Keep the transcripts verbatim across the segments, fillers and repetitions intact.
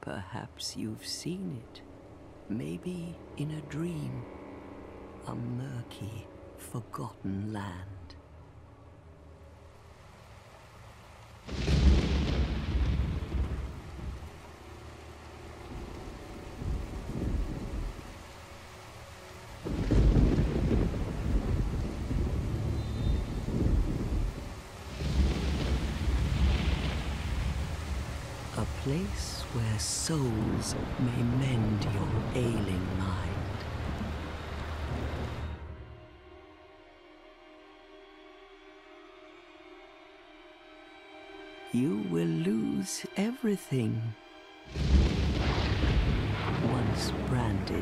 Perhaps you've seen it. Maybe in a dream. A murky, forgotten land. A place where souls may mend your ailing mind. You will lose everything. Once branded.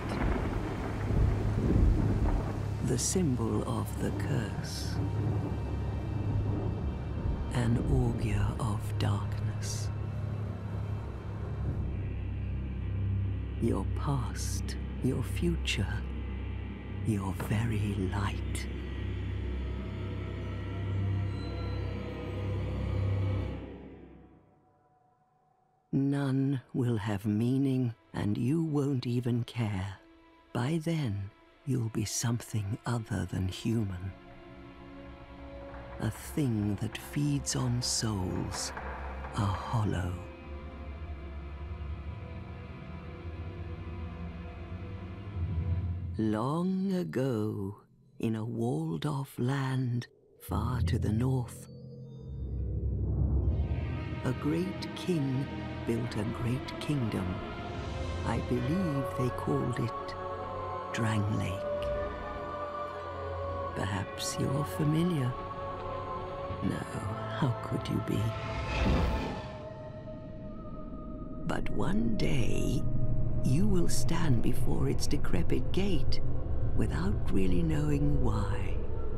The symbol of the curse. An augur of darkness. Your past, your future, your very light. None will have meaning, and you won't even care. By then, you'll be something other than human. A thing that feeds on souls, a hollow. Long ago, in a walled-off land far to the north, a great king built a great kingdom. I believe they called it Drang Lake. Perhaps you're familiar. No, how could you be? But one day, you will stand before its decrepit gate without really knowing why.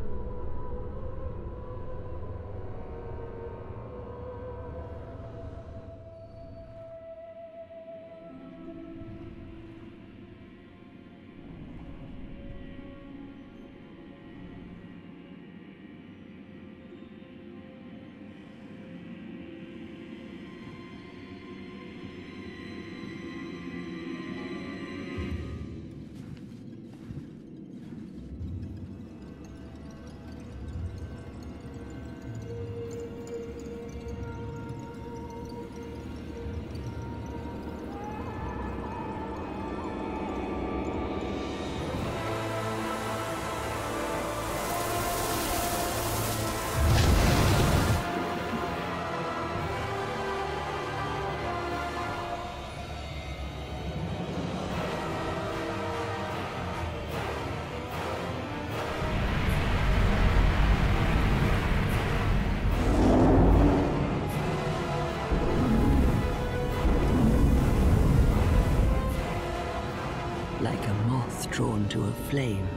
Like a moth drawn to a flame,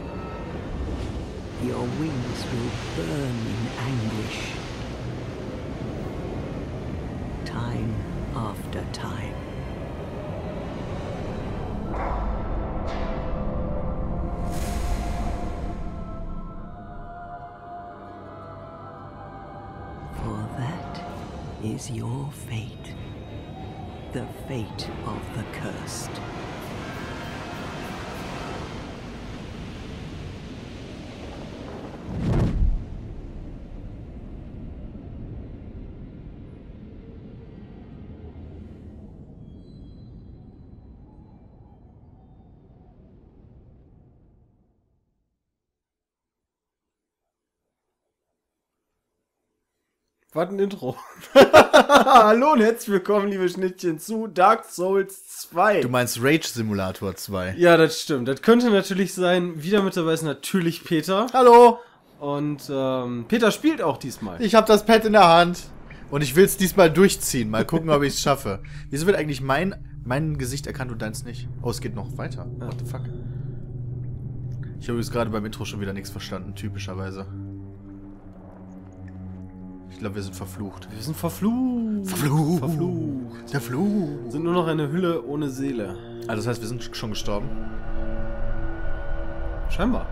your wings will burn in anguish. Time after time. For that is your fate. The fate of the cursed. Was ein Intro. Hallo und herzlich willkommen, liebe Schnittchen, zu Dark Souls zwei. Du meinst Rage Simulator zwei. Ja, das stimmt. Das könnte natürlich sein. Wieder mit dabei ist natürlich Peter. Hallo. Und ähm, Peter spielt auch diesmal. Ich habe das Pad in der Hand. Und ich will es diesmal durchziehen. Mal gucken, ob ich es schaffe. Wieso wird eigentlich mein, mein Gesicht erkannt und deins nicht? Oh, es geht noch weiter. Ja. What the fuck? Ich habe jetzt gerade beim Intro schon wieder nichts verstanden, typischerweise. Ich glaube, wir sind verflucht. Wir sind verflucht. Verflucht. Verflucht. Der Fluch. Sind nur noch eine Hülle ohne Seele. Also das heißt, wir sind schon gestorben. Scheinbar.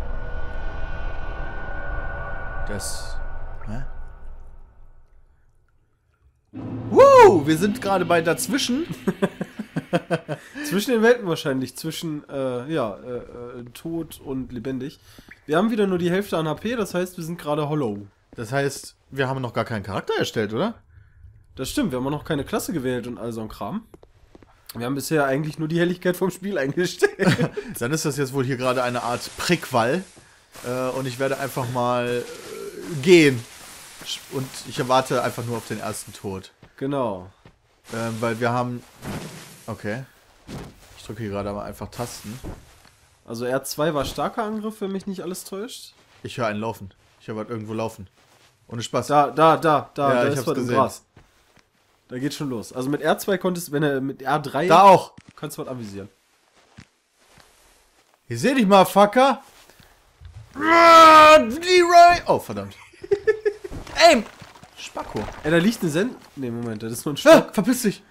Das... Hä? Woo! Wir sind gerade bei dazwischen. Zwischen den Welten wahrscheinlich. Zwischen, äh, ja, äh, äh, tot und lebendig. Wir haben wieder nur die Hälfte an H P, das heißt, wir sind gerade hollow. Das heißt, wir haben noch gar keinen Charakter erstellt, oder? Das stimmt, wir haben auch noch keine Klasse gewählt und all so ein Kram. Wir haben bisher eigentlich nur die Helligkeit vom Spiel eingestellt. Dann ist das jetzt wohl hier gerade eine Art Prequel. Äh, und ich werde einfach mal äh, gehen. Und ich erwarte einfach nur auf den ersten Tod. Genau. Ähm, weil wir haben... Okay. Ich drücke hier gerade aber einfach Tasten. Also R zwei war starker Angriff, wenn mich nicht alles täuscht. Ich höre einen laufen. Ich höre was irgendwo laufen. Ohne Spaß. Da, da, da, da, Ja, da ich ist hab's was im gesehen. Gras. Da geht schon los. Also mit R zwei konntest, wenn er mit R drei... Da auch. Kannst du was avisieren. Hier seh dich mal, Fucker. Leroy. Oh, verdammt. Aim. Spacko. Ey, da liegt ein Sen... Ne, Moment, das ist nur ein Ah, Stock. verpiss dich.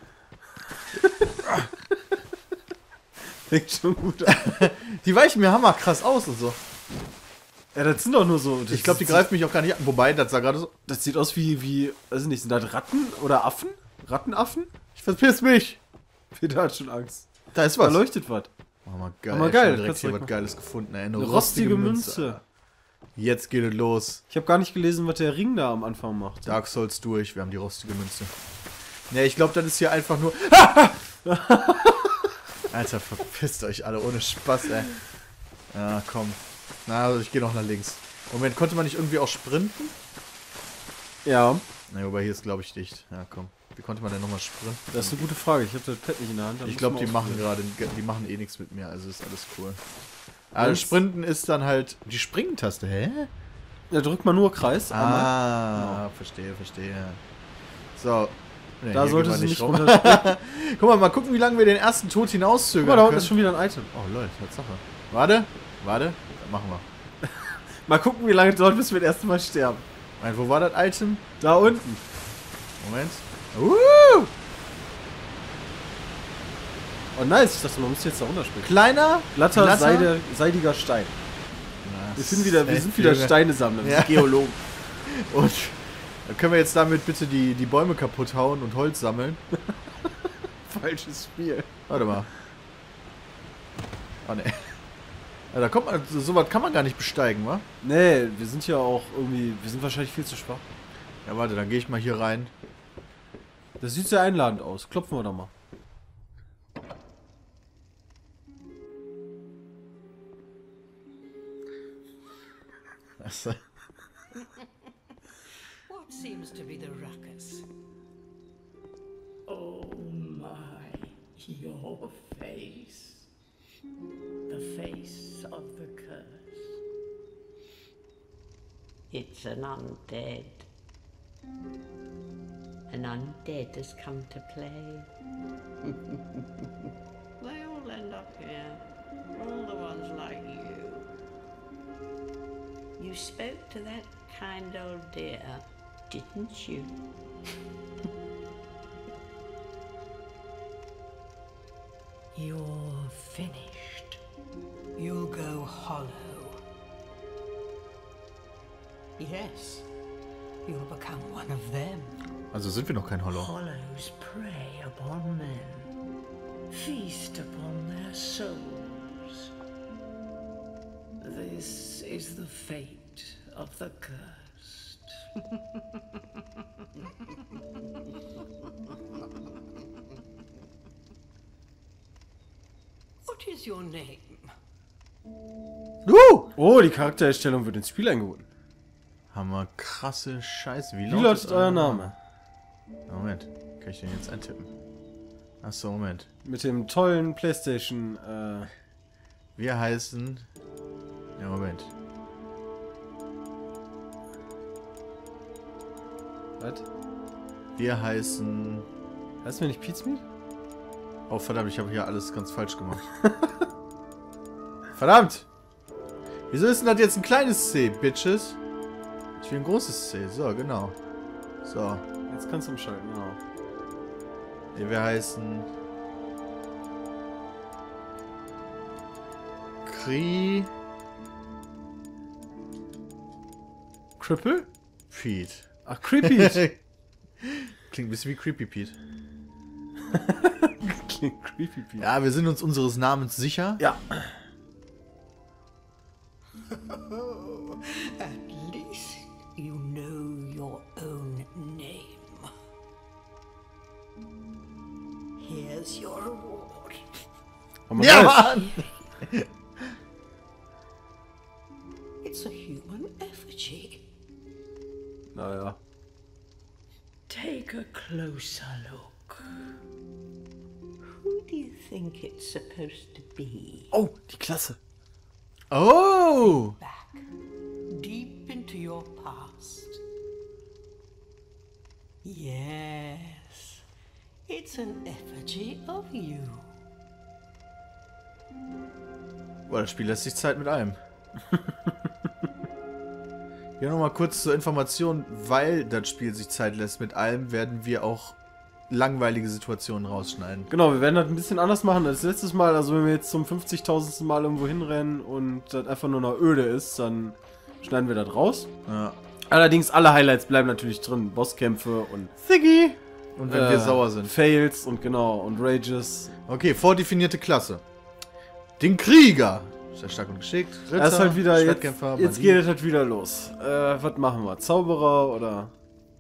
Fängt schon gut an. Die weichen mir hammerkrass aus und so. Ja, das sind doch nur so... Das Ich glaube, die sieht- greifen mich auch gar nicht an. Wobei, das sah gerade so... Das sieht aus wie, wie... Weiß ich nicht, sind das Ratten oder Affen? Rattenaffen? Ich verpiss mich. Peter hat schon Angst. Da ist Da was. leuchtet was. Oh, mal geil. Aber ey, geil, schon direkt kannst du hier direkt was Geiles gefunden. Ey. Eine Eine rostige Münze. Jetzt geht es los. Ich habe gar nicht gelesen, was der Ring da am Anfang macht. Dark Souls durch. Wir haben die rostige Münze. Ja, ich glaube, das ist hier einfach nur... Alter, verpisst euch alle. Ohne Spaß, ey. Ja, komm. Na, also ich gehe noch nach links. Moment, konnte man nicht irgendwie auch sprinten? Ja, Ne, wobei hier ist, glaube ich, dicht. Ja, komm. Wie konnte man denn nochmal sprinten? das ist eine gute Frage. Ich habe das Pad nicht in der Hand. da Ich muss glaube, man die machen ausprobieren. gerade, die machen eh nichts mit mir, also ist alles cool. Also Eins. Sprinten ist dann halt die Springtaste, hä? Ja, drückt man nur Kreis. einmal. Ah, verstehe, verstehe. So. Ne, Da hier sollte gehen wir sie nicht rum. runterspringen. Guck mal, mal gucken, wie lange wir den ersten Tod Guck hinauszögern mal, da unten können. ist schon wieder ein Item. Oh, Leute, Tatsache. Warte, warte, dann machen wir. Mal gucken, wie lange es dauert, bis wir das erste Mal sterben. Mein, wo war das Item? Da unten. Moment. Uh! Oh, nice. Ich dachte, man muss jetzt da runterspringen. Kleiner, Glatter, glatter? Seide, seidiger Stein. Na, Wir sind wieder, wir echt, sind wieder Junge. Steinesammler. Wir Ja. sind Geologen. Und dann können wir jetzt damit bitte die, die Bäume kaputt hauen und Holz sammeln. Falsches Spiel. Warte mal. Oh ne. Ja, da kommt man, so was kann man gar nicht besteigen, wa? Nee, wir sind ja auch irgendwie, wir sind wahrscheinlich viel zu schwach. Ja, warte, dann gehe ich mal hier rein. Das sieht sehr einladend aus. Klopfen wir doch mal. Achso. What seems to be the ruckus? Oh my, your face. The face of the curse. It's an undead. An undead has come to play. They all end up here. All the ones like you. You spoke to that kind old dear, didn't you? You're finished. You'll go hollow. Yes, you'll become one of them. Also sind wir noch kein Hollow. Hollows prey upon men, feast upon their souls. This is the fate of the cursed. What is your name? Uh! Oh, die Charaktererstellung wird ins Spiel eingebunden. Hammer, krasse Scheiße. Wie, Wie lautet euer Name? Moment, kann ich den jetzt eintippen? Achso, Moment. Mit dem tollen Playstation, äh... Wir heißen... Ja, Moment. Was? Wir heißen... Heißt mir nicht Pizmeat? Oh, verdammt, ich habe hier alles ganz falsch gemacht. Verdammt! Wieso ist denn das jetzt ein kleines C, Bitches? Ich will ein großes C, so, genau. So. Jetzt kannst du umschalten, genau. Wir heißen... Kri... Cripple? Pete. Ach, Creepy. Klingt ein bisschen wie Creepy Pete. klingt creepy. Pete. Ja, wir sind uns unseres Namens sicher. Ja. At least you know your own name. Here's your reward. Oh mein Ja, Gott. Mann! It's a human effigy. Naja. Take a closer look. Who do you think it's supposed to be? Oh, die Klasse. Oh! Back, deep into your past. Yes, it's an effigy of you. Boah, das Spiel lässt sich Zeit mit allem. Hier nochmal kurz zur Information, weil das Spiel sich Zeit lässt mit allem, werden wir auch langweilige Situationen rausschneiden. Genau, wir werden das ein bisschen anders machen als letztes Mal. Also wenn wir jetzt zum fünfzigtausendsten Mal irgendwo hinrennen und das einfach nur noch öde ist, dann schneiden wir das raus. Ja. Allerdings alle Highlights bleiben natürlich drin. Bosskämpfe und Ziggy! Und wenn äh, wir sauer sind. Fails und genau und Rages. Okay, vordefinierte Klasse. Den Krieger. Sehr stark und geschickt. Ritter, Das ist halt wieder jetzt, Schwertkämpfer, jetzt Bandit. geht es halt wieder los. Äh, was machen wir? Zauberer oder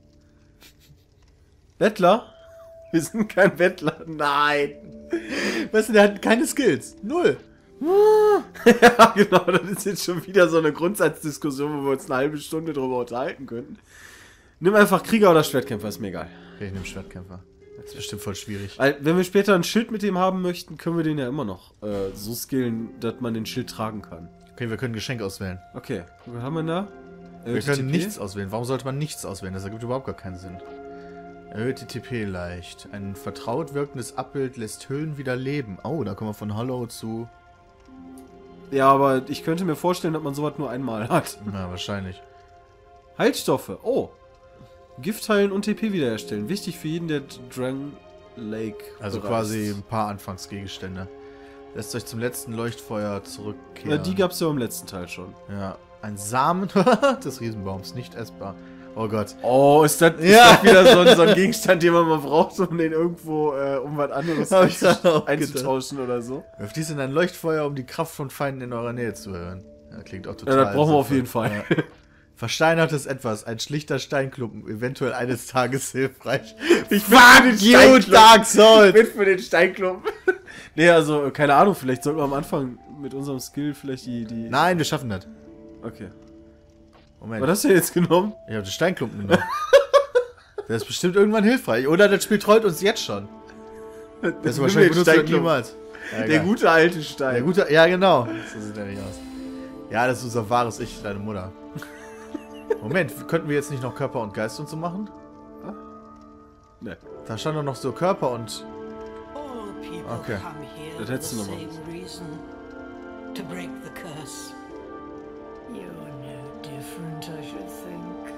Bettler? Wir sind kein Bettler. Nein. Weißt du, der hat keine Skills. Null. Ja, genau, das ist jetzt schon wieder so eine Grundsatzdiskussion, wo wir uns eine halbe Stunde drüber unterhalten könnten. Nimm einfach Krieger oder Schwertkämpfer, ist mir egal. Okay, ich nehme Schwertkämpfer. Das ist bestimmt voll schwierig. Weil, wenn wir später ein Schild mit dem haben möchten, können wir den ja immer noch äh, so skillen, dass man den Schild tragen kann. Okay, wir können ein Geschenk auswählen. Okay, was haben wir da? Wir Erhöhte können T P? nichts auswählen. Warum sollte man nichts auswählen? Das ergibt überhaupt gar keinen Sinn. Erhöht die T P leicht. Ein vertraut wirkendes Abbild lässt Hüllen wieder leben. Oh, da kommen wir von Hollow zu... Ja, aber ich könnte mir vorstellen, dass man sowas nur einmal hat. Na, wahrscheinlich. Heilstoffe. Oh. Gift heilen und T P wiederherstellen. Wichtig für jeden, der Drang Lake Also bereist. quasi ein paar Anfangsgegenstände. Lässt euch zum letzten Leuchtfeuer zurückkehren. Ja, die gab's ja im letzten Teil schon. Ja, ein Samen des Riesenbaums, nicht essbar. Oh Gott. Oh, ist das, ist Ja. das wieder so ein, so ein Gegenstand, den man mal braucht, um den irgendwo, äh, um was anderes Hab ich einzu- gerade auch einzutauschen oder so? Wirft dies in ein Leuchtfeuer, um die Kraft von Feinden in eurer Nähe zu hören. Ja, klingt auch Ja, total. das brauchen wir auf sinnvoll. jeden Fall. Ja. Versteinertes Etwas, ein schlichter Steinklumpen, eventuell eines Tages hilfreich. Ich bin für den Steinklumpen. Dark Souls! Ich bin für den Steinklumpen. Nee, also, keine Ahnung, vielleicht sollten wir am Anfang mit unserem Skill vielleicht die... die Nein, wir schaffen das. Okay. Moment. Was hast du jetzt genommen? Ich habe den Steinklumpen genommen. Der ist bestimmt irgendwann hilfreich. Oder das Spiel trollt uns jetzt schon. Das ist Nimm wahrscheinlich den benutzt er Steinklumpen. niemals. Ja, Der egal. gute alte Stein. Der gute, ja genau. So sieht er nicht aus. Ja, das ist unser wahres Ich, deine Mutter. Moment, könnten wir jetzt nicht noch Körper und Geist und so machen? Ne. Da stand doch noch so Körper und... All people Okay. come here Das for hättest the du noch mal same reason. To break the curse. You're no different, I should think.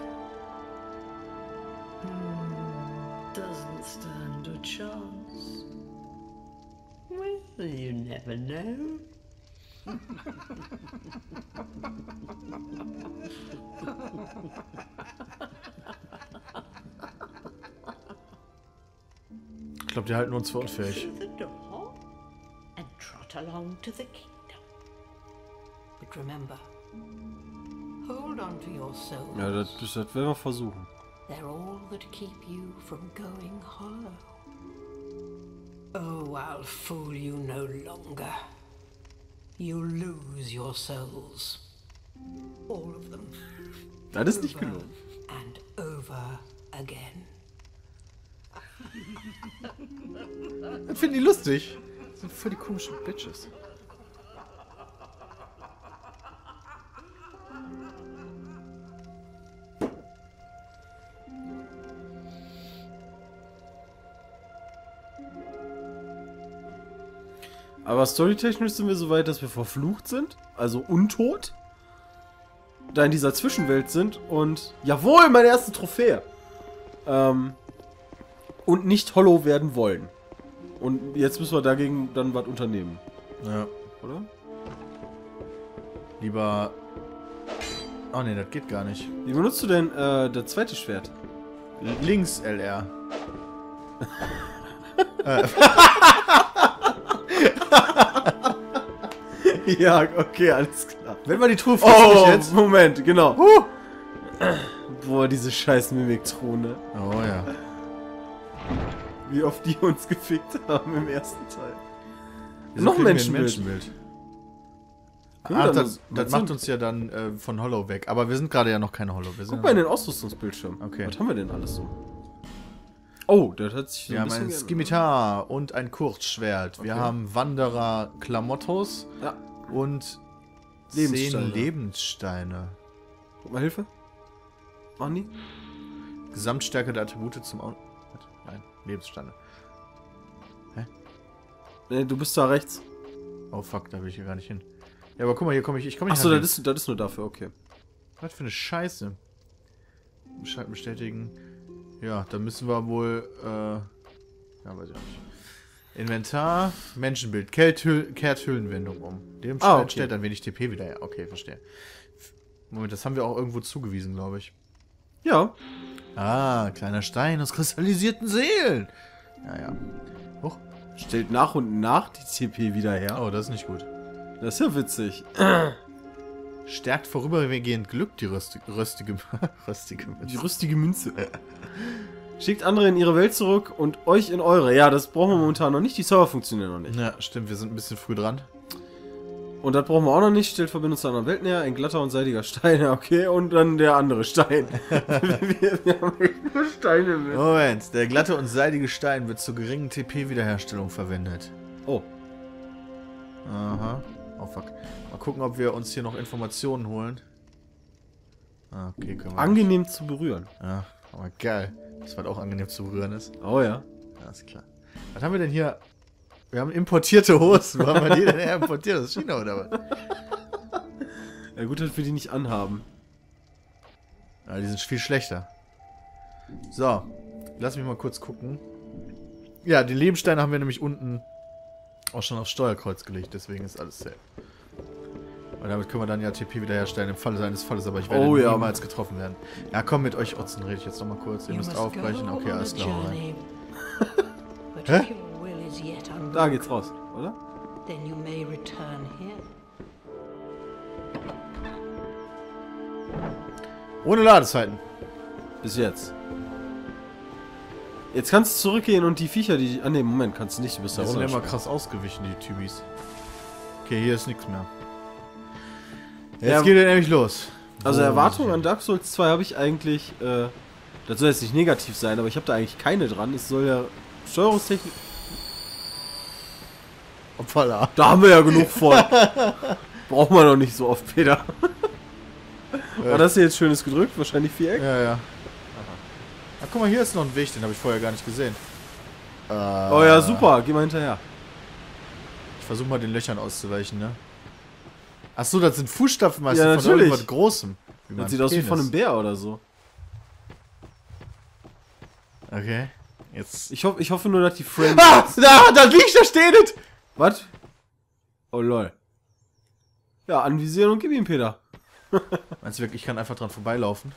Hmm, doesn't stand a chance. Well, you never know. Ich glaube, die halten uns für unfähig. Through the door and trot along to the kingdom. But remember, hold on to your soul. Ja, das, das werden wir versuchen. They're all that keep you from going hollow. Oh, I'll fool you no longer. You'll lose your souls. All of them. Das ist nicht Over gelogen. and over again. Das finden die lustig. Das sind voll die komischen Bitches. Aber storytechnisch sind wir so weit, dass wir verflucht sind, also untot, da in dieser Zwischenwelt sind und, jawohl, meine erste Trophäe, ähm, und nicht hollow werden wollen. Und jetzt müssen wir dagegen dann was unternehmen, Ja. oder? Lieber... Oh ne, das geht gar nicht. Wie benutzt du denn äh, das zweite Schwert? L- Links L R. Ja, okay, alles klar. Wenn man die Truhe frisst Oh, mich jetzt. Moment, genau. Huh. Boah, diese scheiß Mimiktrone. Oh ja. Wie oft die uns gefickt haben im ersten Teil. Wieso Noch ein kriegen wir ein Menschenbild. Menschenbild. Guck Ach, mal, das, das- das was macht sind- uns ja dann äh, von Hollow weg. Aber wir sind gerade ja noch keine Hollow. Wir sind Guck mal in den Ausrüstungsbildschirm. Okay. Was haben wir denn alles so? Oh, das hat sich so wir ein haben bisschen ein geändert. Skimitar und ein Kurzschwert. Wir Okay. haben Wanderer Klamottos Ja, und Lebenssteine. zehn Lebenssteine. guck mal, Hilfe. Machen die? Gesamtstärke der Attribute zum... Au Was? Nein, Lebenssteine. Nee, du bist da rechts. Oh fuck, da will ich hier gar nicht hin. Ja, aber guck mal, hier komme ich... Ich komme nicht Achso, nach das links. ist, das ist nur dafür, okay. Was für eine Scheiße. Bescheid bestätigen. Ja, dann müssen wir wohl, äh... Ja, weiß ich auch nicht. Inventar, Menschenbild, kehrt, Hüll, kehrt Hüllenwendung um. Dem Ah, okay. stellt ein wenig T P wieder her. Okay, verstehe. Moment, das haben wir auch irgendwo zugewiesen, glaube ich. Ja. Ah, kleiner Stein aus kristallisierten Seelen. Ja, ja. Huch. Stellt nach und nach die T P wieder her. Oh, das ist nicht gut. Das ist ja witzig. Stärkt vorübergehend Glück die röstige... Röstige... röstige... Die rüstige Münze. Schickt andere in ihre Welt zurück und euch in eure. Ja, das brauchen wir momentan noch nicht. Die Server funktionieren noch nicht. Ja, stimmt, wir sind ein bisschen früh dran. Und das brauchen wir auch noch nicht. Stellt Verbindung zu anderen Welten her. Ein glatter und seidiger Stein. Ja, okay. Und dann der andere Stein. wir, wir haben echt nur Steine mit. Moment, der glatte und seidige Stein wird zur geringen T P-Wiederherstellung verwendet. Oh. Aha. Oh fuck. Mal gucken, ob wir uns hier noch Informationen holen. Ah, okay, können wir. Angenehm zu berühren. Ja, aber geil. Das was auch angenehm zu berühren ist. Oh ja. Ja, ist klar. Was haben wir denn hier? Wir haben importierte Hosen. Wo haben wir die denn her importiert? Das ist China oder was? Ja, gut, dass wir die nicht anhaben. Ja, die sind viel schlechter. So. Lass mich mal kurz gucken. Ja, die Lebenssteine haben wir nämlich unten auch schon aufs Steuerkreuz gelegt. Deswegen ist alles safe. Und damit können wir dann ja T P wiederherstellen im Falle seines Falles, aber ich werde Oh, ja. niemals getroffen werden. Ja, komm, mit euch Otzen rede ich jetzt nochmal kurz. Ihr You müsst must aufbrechen. go Okay, on alles a klar. hau rein. journey. But Hä? if your will is yet Da unbroken, geht's raus, oder? then you may return here. Ohne Ladezeiten. Bis jetzt. Jetzt kannst du zurückgehen und die Viecher, die... Ah ne, Moment, kannst du nicht. Du bist da Die sind ja immer runter. krass ausgewichen, die Tübis. Okay, hier ist nichts mehr. Jetzt Ja, geht er nämlich los. Also Wo Erwartungen muss an Dark Souls zwei habe ich eigentlich... Äh, das soll jetzt nicht negativ sein, aber ich habe da eigentlich keine dran. Es soll ja... Steuerungstechnik... ich- Hoppala. Da haben wir ja genug von. Braucht man doch nicht so oft, Peter. War das hier jetzt schönes gedrückt? Wahrscheinlich Viereck? Ja, ja. Ach, guck mal, hier ist noch ein Weg, den habe ich vorher gar nicht gesehen. Äh, Oh ja, super. Geh mal hinterher. Ich versuche mal den Löchern auszuweichen, ne? Ach so, das sind Fußstapfen, meist Ja, von natürlich. irgendwas Großem. Wie mein Das sieht aus wie Penis. von einem Bär oder so. Okay. Jetzt. Ich, hoff, ich hoffe nur, dass die Frames... Ah! Da, da liegt, da steht es! Was? Oh lol. Ja, anvisieren und gib ihm, Peter. Meinst du wirklich, ich kann einfach dran vorbeilaufen?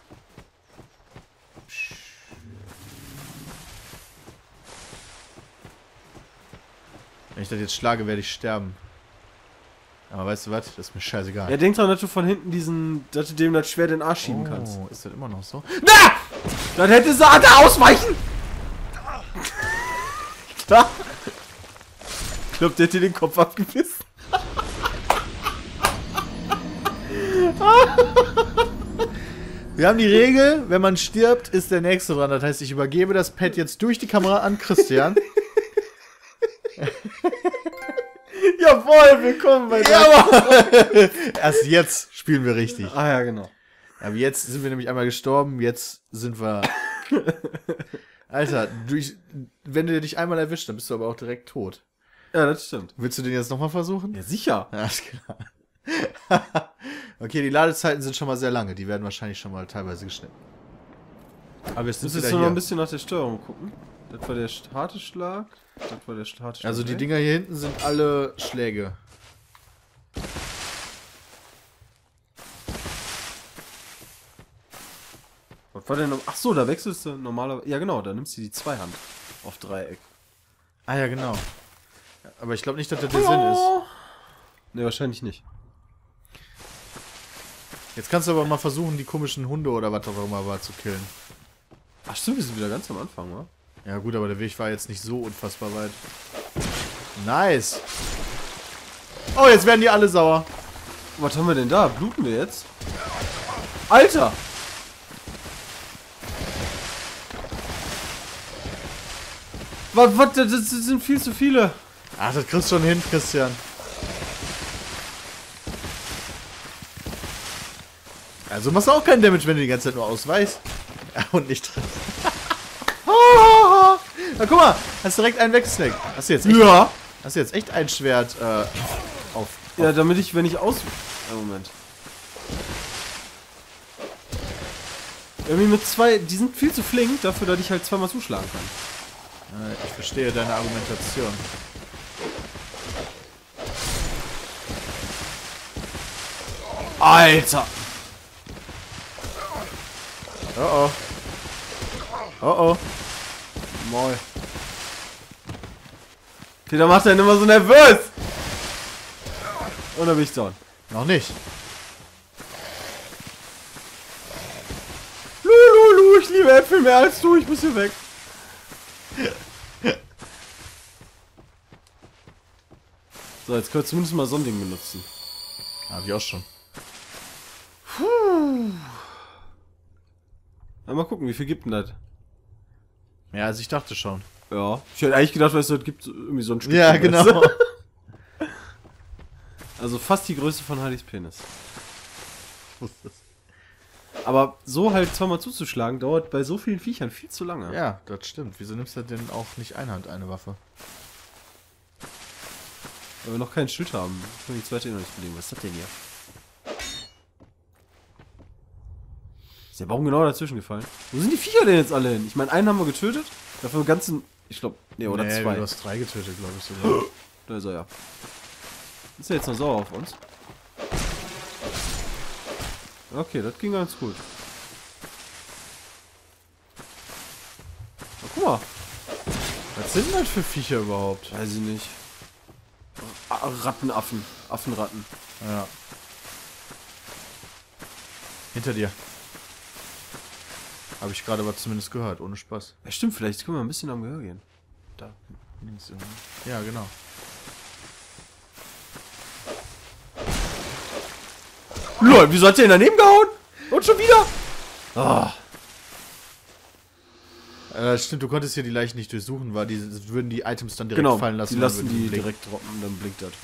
Wenn ich das jetzt schlage, werde ich sterben. Aber weißt du was? Das ist mir scheißegal. Ja, denk dran, dass du von hinten diesen... dass du dem das Schwert in den Arsch schieben kannst. Oh, ist das immer noch so? Dann hätte sie da ausweichen! Klar. Ich glaub, der hat dir den Kopf abgebissen. Wir haben die Regel, wenn man stirbt, ist der Nächste dran. Das heißt, ich übergebe das Pad jetzt durch die Kamera an Christian. Jawohl, willkommen bei der... Aber erst jetzt spielen wir richtig. Ah ja, genau. Aber jetzt sind wir nämlich einmal gestorben, jetzt sind wir... Alter, durch, wenn du dich einmal erwischt, dann bist du aber auch direkt tot. Ja, das stimmt. Willst du den jetzt nochmal versuchen? Ja, sicher. Ja, ist klar. Okay, die Ladezeiten sind schon mal sehr lange. Die werden wahrscheinlich schon mal teilweise geschnitten. Aber jetzt Du sind musst wieder jetzt nur noch ein hier. bisschen nach der Steuerung gucken. Das war der harte Schlag. Das war der harte Schlag. Also die Dinger hier hinten sind alle Schläge. Was war denn noch? Ach so, da wechselst du normalerweise. Ja, genau, da nimmst du die Zweihand auf Dreieck. Ah ja, genau. Aber ich glaube nicht, dass das der Sinn ist. Ne, wahrscheinlich nicht. Jetzt kannst du aber mal versuchen, die komischen Hunde oder was auch immer war zu killen. Ach stimmt, wir sind wieder ganz am Anfang, wa? Ja gut, aber der Weg war jetzt nicht so unfassbar weit. Nice. Oh, jetzt werden die alle sauer. Was haben wir denn da? Bluten wir jetzt? Alter! Was, was, das sind viel zu viele. Ach, das kriegst du schon hin, Christian. Also machst du auch keinen Damage, wenn du die ganze Zeit nur ausweichst. Ja, und nicht triffst. Na guck mal, hast direkt einen weggesnackt. Hast du jetzt echt, Ja. hast du jetzt echt ein Schwert äh, auf. Ja, damit ich, wenn ich aus... Ja, Moment. Irgendwie mit zwei... Die sind viel zu flink dafür, dass ich halt zweimal zuschlagen kann. Äh, ich verstehe deine Argumentation. Alter! Oh oh. Oh oh. Moin. Peter macht einen immer so nervös! Und dann bin ich down. Noch nicht. Lululu, ich liebe Äpfel mehr als du, ich muss hier weg. So, jetzt können wir zumindest mal so ein Ding benutzen. Hab ich auch schon. Puh. Ja, mal gucken, wie viel gibt denn das? Ja, also ich dachte schon. Ja. Ich hätte eigentlich gedacht, weißt du, das gibt irgendwie so ein Stück. Ja, genau. Also fast die Größe von Harleys Penis. Aber so halt zweimal zuzuschlagen, dauert bei so vielen Viechern viel zu lange. Ja, das stimmt. Wieso nimmst du denn auch nicht Einhand eine Waffe? Weil wir noch kein Schild haben. Ich kann die zweite eh noch nicht belegen. Was ist das denn hier? Ist der Baum genau dazwischen gefallen? Wo sind die Viecher denn jetzt alle hin? Ich meine, einen haben wir getötet. Dafür einen ganzen... Ich glaube... Nee, oder nee, zwei. Du hast drei getötet, glaube ich sogar. Da ist er ja. Ist er jetzt noch sauer auf uns? Okay, das ging ganz gut. Na, guck mal. Was sind denn das für Viecher überhaupt? Weiß ich nicht. Ah, Rattenaffen. Affenratten. Ja. Hinter dir. Habe ich gerade was zumindest gehört, ohne Spaß. Ja, stimmt, vielleicht können wir ein bisschen am Gehör gehen. Da. Ja, genau. Lol, wieso hat der ihn daneben gehauen? Und schon wieder? Ah. Äh, stimmt, du konntest hier die Leichen nicht durchsuchen, weil die würden die Items dann direkt Genau, fallen lassen. die dann lassen würden die blinken. direkt droppen, dann blinkt das.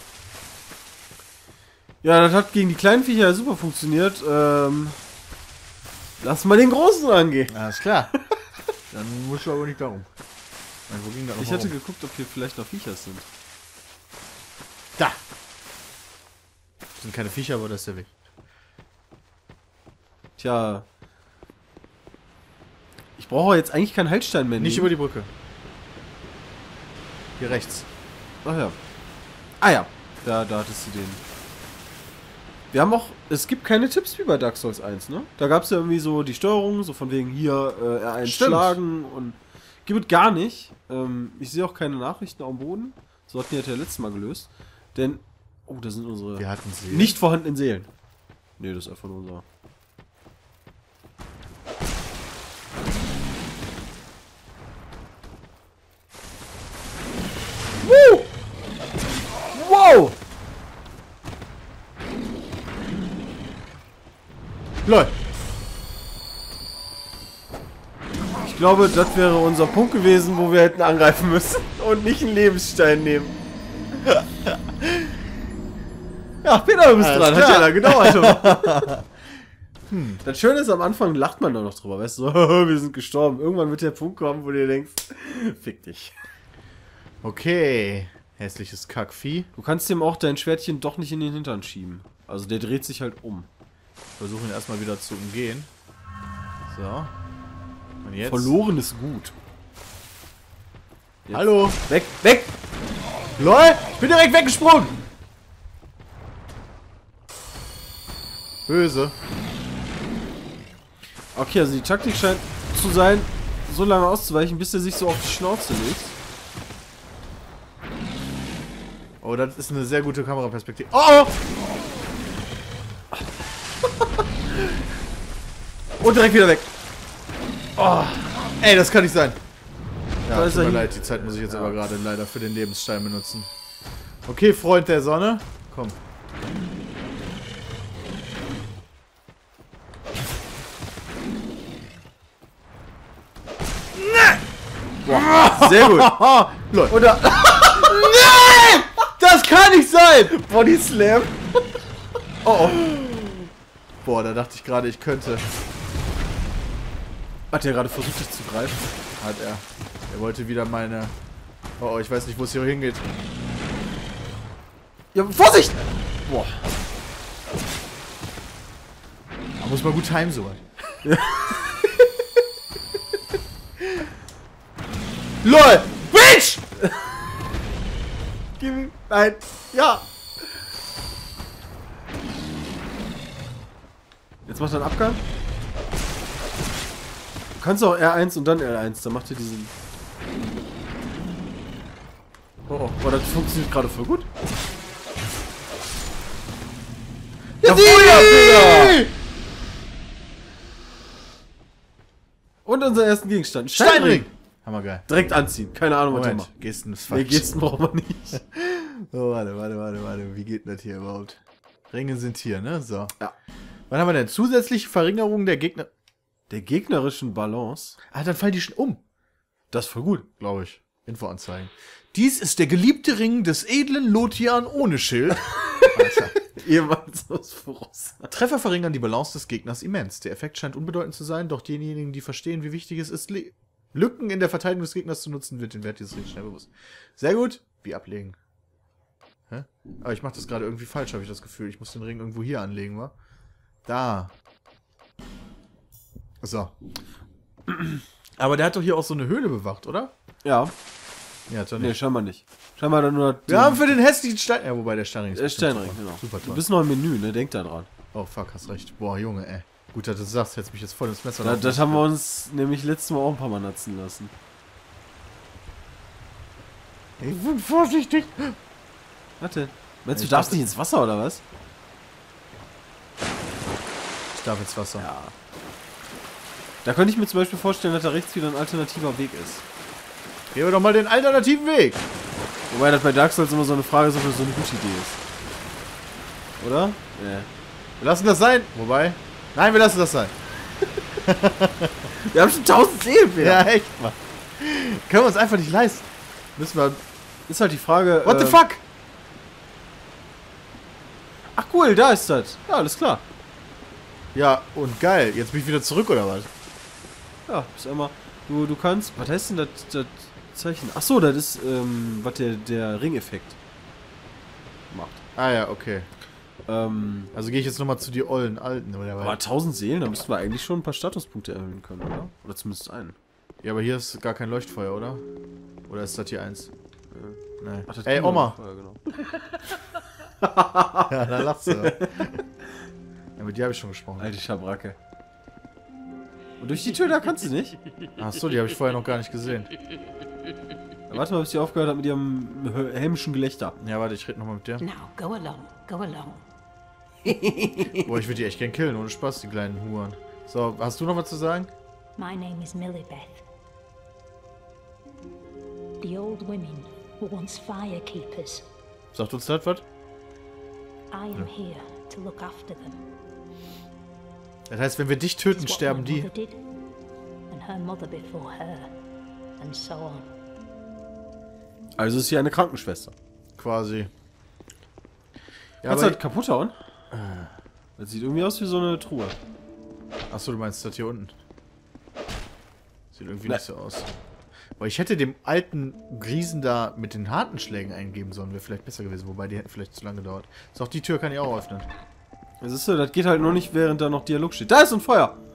Ja, das hat gegen die kleinen Viecher ja super funktioniert. Ähm, lass mal den Großen angehen. Alles klar. Dann musst du aber nicht darum. Nein, wo ging das noch Ich hatte rum? geguckt, ob hier vielleicht noch Viecher sind. Da! Das sind keine Viecher, aber das ist der Weg. Tja. Ich brauche jetzt eigentlich keinen Heilstein mehr. Nicht nehmen. über die Brücke. Hier rechts. Ach ja. Ah ja. Da, da hattest du den. Wir haben auch, es gibt keine Tipps wie bei Dark Souls eins, ne? Da gab es ja irgendwie so die Steuerung, so von wegen hier äh, R eins Stimmt. schlagen und gibt es gar nicht. Ähm, ich sehe auch keine Nachrichten am Boden. So hatten wir das ja letztes Mal gelöst. Denn, oh, da sind unsere Wir hatten sie. nicht vorhandenen Seelen. Nee, das ist einfach nur unser. Woo! Wow! LOL! Ich glaube, das wäre unser Punkt gewesen, wo wir hätten angreifen müssen und nicht einen Lebensstein nehmen. Ja, Peter, du bist Alles dran. klar. Hat ja lange gedauert. hm. Das Schöne ist, am Anfang lacht man da noch drüber, weißt du, so, wir sind gestorben. Irgendwann wird der Punkt kommen, wo du dir denkst, fick dich. Okay. Hässliches Kackvieh. Du kannst dem auch dein Schwertchen doch nicht in den Hintern schieben. Also der dreht sich halt um. Versuchen ihn erstmal wieder zu umgehen. So. Und jetzt? Verloren ist gut. Jetzt. Hallo! Weg, weg! LOL! Ich bin direkt weggesprungen! Böse. Okay, also die Taktik scheint zu sein, so lange auszuweichen, bis er sich so auf die Schnauze legt. Oh, das ist eine sehr gute Kameraperspektive. Oh! Und direkt wieder weg. Oh! Ey, das kann nicht sein. Ja, Da tut ist er mir hin. leid, die Zeit muss ich jetzt aber gerade leider für den Lebensstein benutzen. Okay, Freund der Sonne. Komm. Sehr gut. Lol. Oder. Nein! Das kann nicht sein! Body Slam. Oh oh. Boah, da dachte ich gerade, ich könnte. Hat der gerade versucht, dich zu greifen? Hat er. Er wollte wieder meine... Oh, oh, ich weiß nicht, wo es hier hingeht. Ja, Vorsicht! Boah. Da muss man gut timen, so. LOL! Bitch! Gib ihm. Nein. Ja. Jetzt macht er einen Abgang. Du kannst auch R eins und dann L eins, dann macht er diesen... Oh, oh. Oh, das funktioniert gerade voll gut. Ja, Feuerbilder! Und unseren ersten Gegenstand. Steinring! Hammergeil. Direkt anziehen. Keine Ahnung, was der Moment, macht. Gesten ist Nee, falsch. Gesten brauchen wir nicht. Oh, warte, warte, warte, warte. Wie geht denn das hier überhaupt? Ringe sind hier, ne? So. Ja. Was haben wir denn? Zusätzliche Verringerung der Gegner... Der gegnerischen Balance. Ah, dann fallen die schon um. Das ist voll gut. Glaube ich. Infoanzeigen. Dies ist der geliebte Ring des edlen Lotian ohne Schild. Alter. Jemals aus voraus. Treffer verringern die Balance des Gegners immens. Der Effekt scheint unbedeutend zu sein, doch diejenigen, die verstehen, wie wichtig es ist, Le Lücken in der Verteidigung des Gegners zu nutzen, wird den Wert dieses Rings schnell bewusst. Sehr gut. Wie ablegen. Hä? Aber ich mache das gerade irgendwie falsch, habe ich das Gefühl. Ich muss den Ring irgendwo hier anlegen, wa? Da. So. Aber der hat doch hier auch so eine Höhle bewacht, oder? Ja. Ja, hat er Nee, nicht. scheinbar nicht. Scheinbar dann nur... Wir haben für den hässlichen Stein... Ja, wobei der Steinring Der bestimmt Steinring, super. genau. Super Du toll. bist noch im Menü, ne? Denk da dran. Oh, fuck, hast recht. Boah, Junge, ey. Gut, dass du das sagst. Hättest mich jetzt voll ins Messer Da, laufen das lassen haben wir können. uns nämlich letztes Mal auch ein paar Mal natzen lassen. Ich bin vorsichtig. Warte. Meinst du, Ich du darfst dachte- nicht ins Wasser, oder was? Ich darf ins Wasser. Ja. Da könnte ich mir zum Beispiel vorstellen, dass da rechts wieder ein alternativer Weg ist. Gehen wir doch mal den alternativen Weg. Wobei das bei Dark Souls immer so eine Frage ist, ob das so eine gute Idee ist. Oder? Ja. Wir lassen das sein. Wobei... Nein, wir lassen das sein. Wir haben schon tausend Seelen wieder. Ja, echt, Mann. Können wir uns einfach nicht leisten. Müssen wir... Ist halt die Frage... What the äh, fuck? Ach cool, da ist das. Ja, alles klar. Ja, und geil. Jetzt bin ich wieder zurück, oder was? Ja, ist einmal... Du, du kannst... Was heißt denn das, das Zeichen? Ach so, das ist, ähm, was der, der Ring-Effekt macht. Ah ja, okay. Ähm, Also gehe ich jetzt nochmal zu die ollen Alten, oder was? aber tausend Seelen, da müssten wir eigentlich schon ein paar Statuspunkte erhöhen können, oder? Oder zumindest einen. Ja, aber hier ist gar kein Leuchtfeuer, oder? Oder ist das hier eins? Nein. Ach, das Ey, können wir Oma! noch. Ja, genau. Ja, da lachst du. Ja, mit dir habe ich schon gesprochen. Alte Schabracke. Und durch die Tür da kannst du nicht? Achso, die habe ich vorher noch gar nicht gesehen. Ja, warte mal, bis die aufgehört hat mit ihrem hö- hämischen Gelächter. Ja, warte, ich rede nochmal mit dir. Now, go along, go along. Boah, ich würde die echt gern killen, ohne Spaß, die kleinen Huren. So, hast du noch was zu sagen? My name is Millibeth. The old women were once firekeepers. Sagt uns das was? I am here to look after them. Das heißt, wenn wir dich töten, It's what sterben my die. mother did, and her mother before her, and so on. Also ist hier eine Krankenschwester. Quasi. Ja, Kannst du aber... das kaputt hauen? Das sieht irgendwie aus wie so eine Truhe. Achso, du meinst das hier unten. Sieht irgendwie Ne. nicht so aus. Boah, ich hätte dem alten Riesen da mit den harten Schlägen eingeben sollen. Wäre vielleicht besser gewesen. Wobei, die hätten vielleicht zu lange gedauert. So, auch die Tür kann ich auch öffnen. Das ist so, das geht halt nur nicht, während da noch Dialog steht. Da ist ein Feuer!